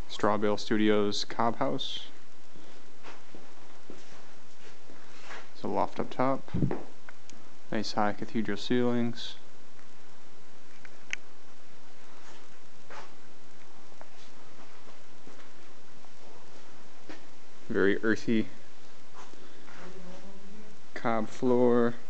Strawbale Studios Cobb House. It's a loft up top. Nice high cathedral ceilings. Very earthy Cobb floor.